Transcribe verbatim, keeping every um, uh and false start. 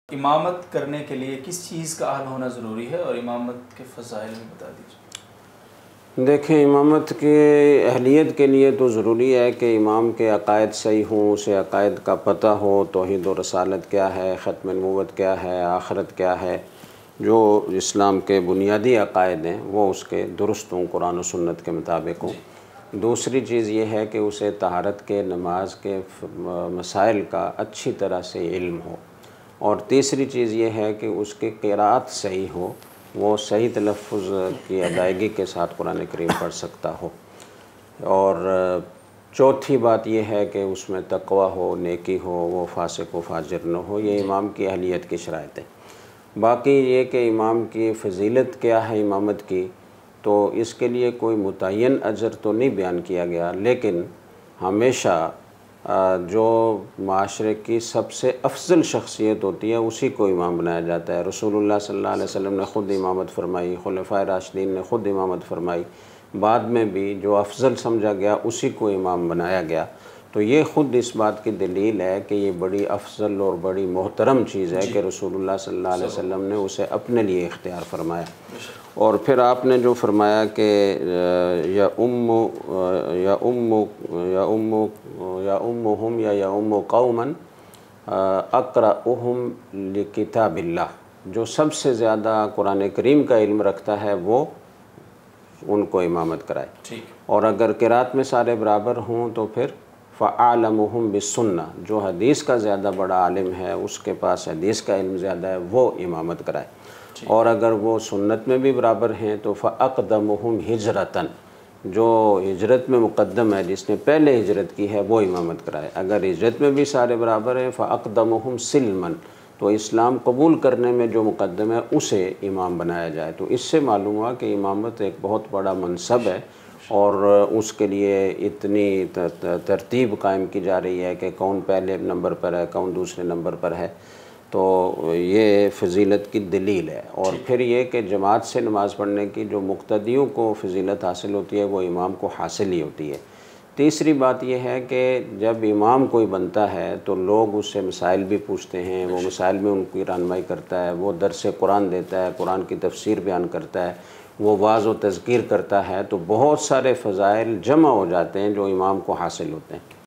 امامت کرنے کے لیے کس چیز کا اہل ہونا ضروری ہے اور امامت کے فضائل بھی بتا دیجیے۔ دیکھیں، امامت کے اہلیت کے لیے تو ضروری ہے کہ امام کے عقائد صحیح ہوں، اسے عقائد کا پتہ ہو، توحید و رسالت کیا ہے، ختم نبوت کیا ہے، آخرت کیا ہے، جو اسلام کے بنیادی عقائد ہیں وہ اس کے درست ہوں، قرآن و سنت کے مطابق ہوں۔ دوسری چیز یہ ہے کہ اسے طہارت کے، نماز کے مسائل کا اچھی طرح سے علم ہو، اور تیسری چیز یہ ہے کہ اس کی قراءت صحیح ہو، وہ صحیح تلفظ کی ادائیگی کے ساتھ قرآن کریم پڑھ سکتا ہو، اور چوتھی بات یہ ہے کہ اس میں تقوی ہو، نیکی ہو، وہ فاسق و فاجر نہ ہو۔ یہ امام کی اہلیت کی شرائط ہے۔ باقی یہ کہ امام کی فضیلت کیا ہے امامت کی، تو اس کے لیے کوئی متعین اجر تو نہیں بیان کیا گیا، لیکن ہمیشہ جو معاشرے کی سب سے افضل شخصیت ہوتی ہے اسی کو امام بنایا جاتا ہے۔ رسول اللہ صلی اللہ علیہ وسلم نے خود امامت فرمائی، خلفائے راشدین نے خود امامت فرمائی، بعد میں بھی جو افضل سمجھا گیا اسی کو امام بنایا گیا۔ تو یہ خود اس بات کی دلیل ہے کہ یہ بڑی افضل اور بڑی محترم چیز ہے کہ رسول اللہ صلی اللہ علیہ وسلم نے اسے اپنے لیے اختیار فرمایا۔ اور پھر آپ نے جو فرمایا کہ یا ام یا ام یا ام یا امہم یا یا ام قوما اقرأہم لکتاب اللہ، جو سب سے زیادہ قرآن کریم کا علم رکھتا ہے وہ ان کو امامت کرائے، اور اگر قرات میں سارے برابر ہوں تو پھر فَأَعْلَمُهُمْ بِالسُّنَّةِ، جو حدیث کا زیادہ بڑا عالم ہے، اس کے پاس حدیث کا علم زیادہ ہے، وہ امامت کرائے، اور اگر وہ سنت میں بھی برابر ہیں تو فَأَقْدَمُهُمْ ہِجْرَةً، جو ہجرت میں مقدم ہے، جس نے پہلے ہجرت کی ہے وہ امامت کرائے۔ اگر ہجرت میں بھی سارے برابر ہیں فَأَقْدَمُهُمْ سِلْمًا، تو اسلام قبول کرنے میں جو مقدم ہے اسے امام بنایا جائے۔ تو اس سے معلوم ہوا کہ امامت ایک بہت بڑا منصب ہے، اور اس کے لیے اتنی ترتیب قائم کی جا رہی ہے کہ کون پہلے نمبر پر ہے، کون دوسرے نمبر پر ہے، تو یہ فضیلت کی دلیل ہے۔ اور پھر یہ کہ جماعت سے نماز پڑھنے کی جو مقتدیوں کو فضیلت حاصل ہوتی ہے وہ امام کو حاصل ہی ہوتی ہے۔ تیسری بات یہ ہے کہ جب امام کوئی بنتا ہے تو لوگ اس سے مسائل بھی پوچھتے ہیں، وہ مسائل میں ان کی رہنمائی کرتا ہے، وہ درس قرآن دیتا ہے، قرآن کی تفسیر بیان کرتا ہے، وہ واعظ و تذکیر کرتا ہے، تو بہت سارے فضائل جمع ہو جاتے ہیں جو امام کو حاصل ہوتے ہیں۔